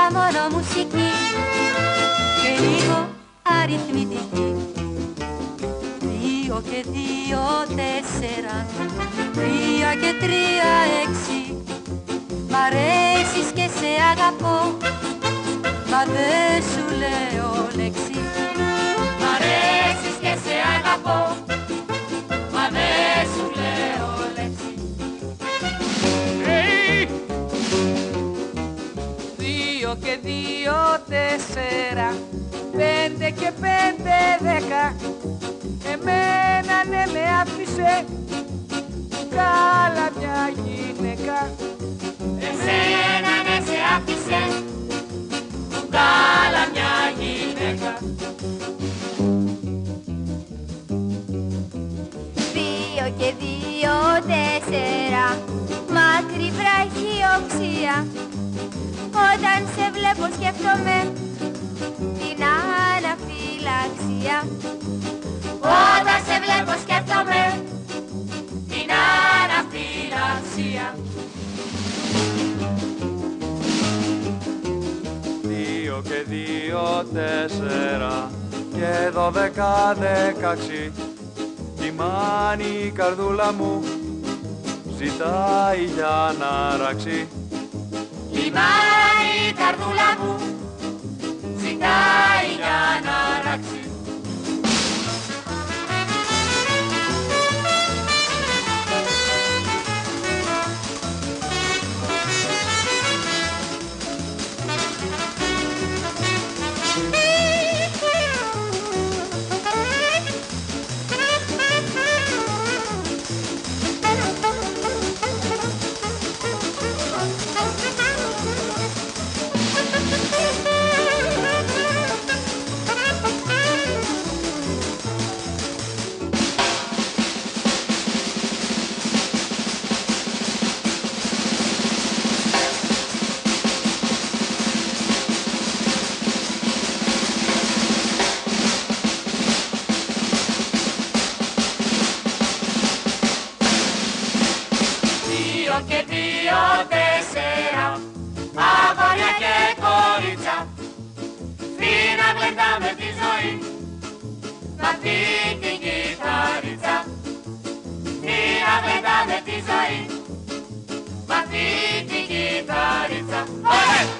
μόνο μουσική και λίγο αριθμητική. 2 και 2, 4, 3 και 3, 6. Μ' αρέσεις και σε αγαπώ, μα δεν σου λέω λέξη. Μ' αρέσεις και σε αγαπώ, μα δεν σου λέω λέξη. 2 και 2, 4, 5 και 5, 10. Εμένα ναι με άφησε καλά μια γυναίκα. Εσένα ναι σε άφησε καλά μια γυναίκα. 2 και 2, 4, μάκρη βραχιοψία. Όταν σε βλέπω σκέφτομαι την αναφυλαξία. Όταν σε βλέπω σκέφτομαι την αναφυλαξία. 2 και 2, 4 και 12, 16. Τιμάνει η καρδούλα μου, ζητάει για να ράξει. Λιμάνι η καρδούλα μου, ζητάει για να ράξει. Και 2, 4, αγόρια και κορίτσια, στην αυλέτα με τη ζωή, μ' αυτή την κιθαρίτσα. Στην αυλέτα με τη ζωή, μ' αυτή την κιθαρίτσα.